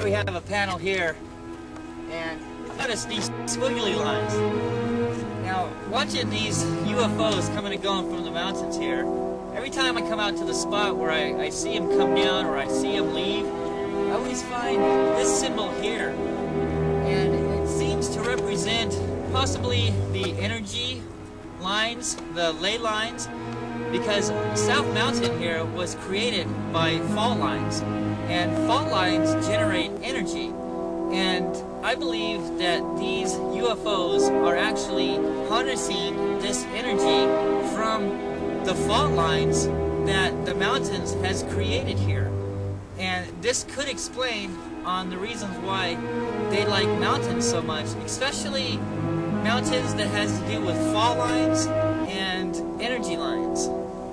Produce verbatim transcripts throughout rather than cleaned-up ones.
we have a panel here, and notice these squiggly lines. Now, watching these U F Os coming and going from the mountains here, every time I come out to the spot where I, I see them come down or I see them leave, I always find this symbol here, and it seems to represent possibly the energy lines, the ley lines, because South Mountain here was created by fault lines, and fault lines generate energy. And I believe that these U F Os are actually harnessing this energy from the fault lines that the mountains has created here. And this could explain on the reasons why they like mountains so much, especially mountains that has to do with fault lines and energy lines.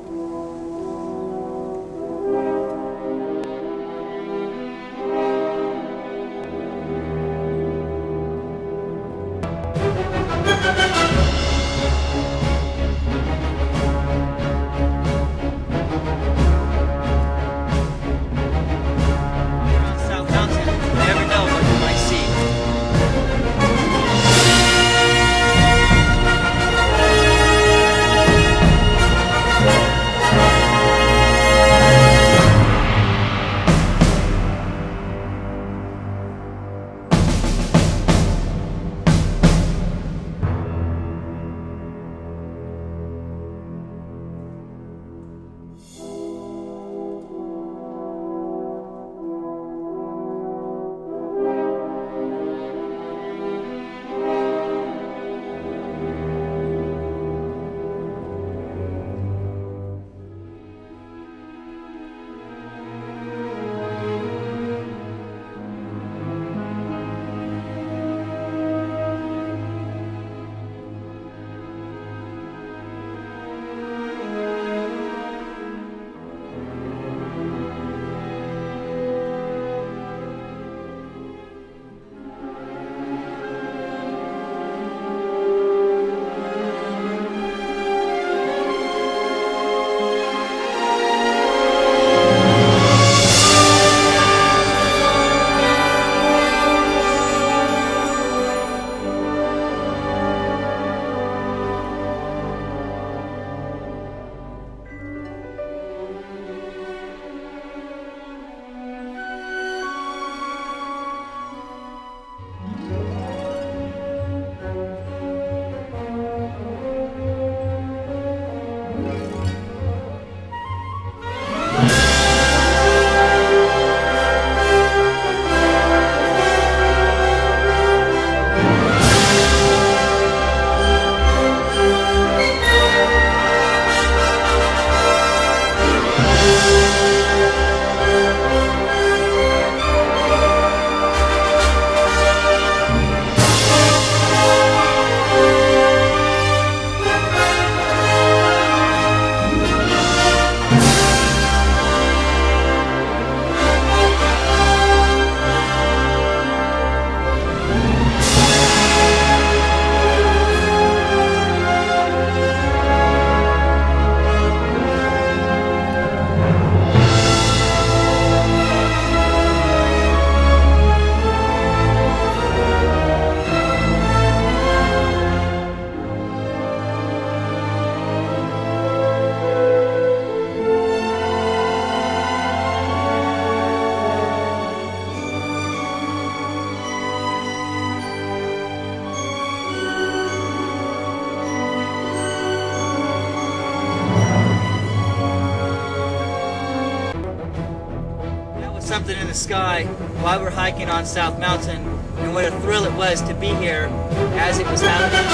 Something in the sky while we're hiking on South Mountain, and what a thrill it was to be here as it was happening.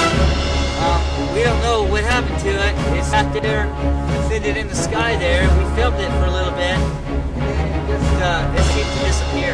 Uh, we don't know what happened to it. It sat there, suspended in the sky there. We filmed it for a little bit, and then it just uh, it seemed to disappear.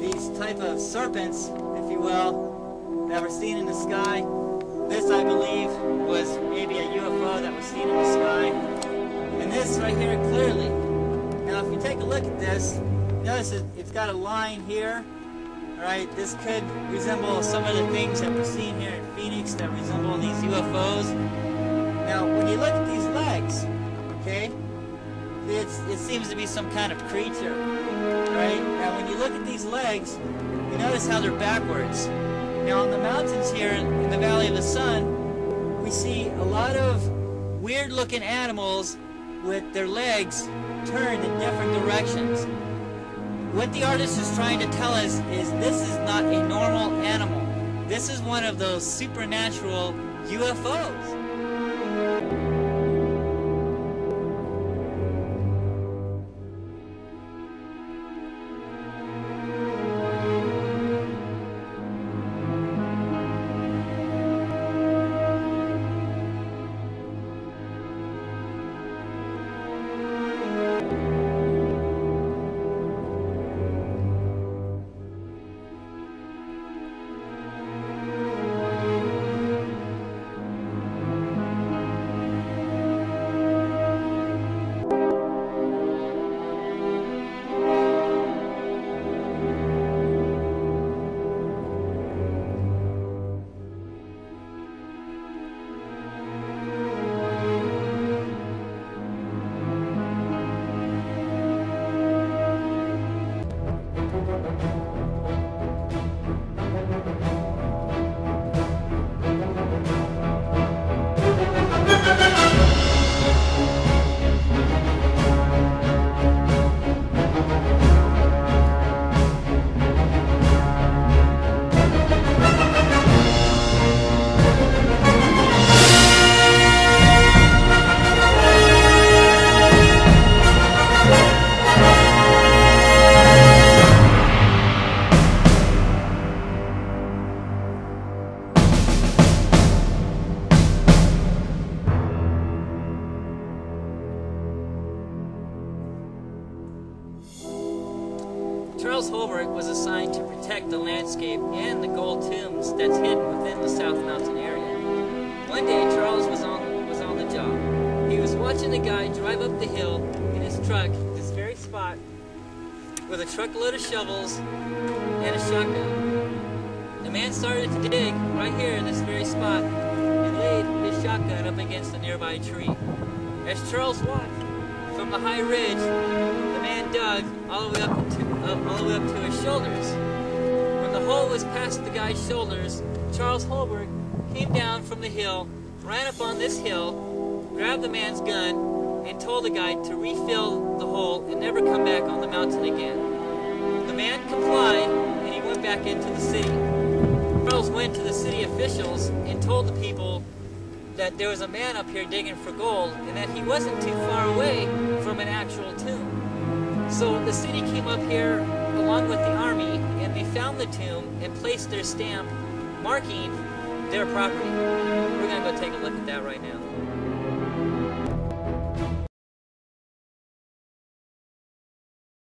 these type of serpents, if you will, that were seen in the sky. This, I believe, was maybe a U F O that was seen in the sky. And this right here clearly. Now, if you take a look at this, notice it, it's got a line here. All right, this could resemble some of the things that we're seeing here in Phoenix that resemble these U F Os. Now, when you look at these legs, okay, it's, it seems to be some kind of creature, right? Now, when you look at these legs, you notice how they're backwards. Now, on the mountains here in the Valley of the Sun, we see a lot of weird-looking animals with their legs turned in different directions. What the artist is trying to tell us is this is not a normal animal. This is one of those supernatural U F Os. Charles Holbrook was assigned to protect the landscape and the gold tombs that's hidden within the South Mountain area. One day, Charles was on was on the job. He was watching a guy drive up the hill in his truck, this very spot, with a truckload of shovels and a shotgun. The man started to dig right here in this very spot and laid his shotgun up against a nearby tree. As Charles watched from the high ridge, the man dug all the way up to uh, all the way up to his shoulders. When the hole was past the guy's shoulders, Charles Holbrook came down from the hill, ran up on this hill, grabbed the man's gun, and told the guy to refill the hole and never come back on the mountain again. The man complied, and he went back into the city. Charles went to the city officials and told the people that there was a man up here digging for gold and that he wasn't too far away from an actual tomb. So the city came up here along with the army and they found the tomb and placed their stamp marking their property. We're going to go take a look at that right now.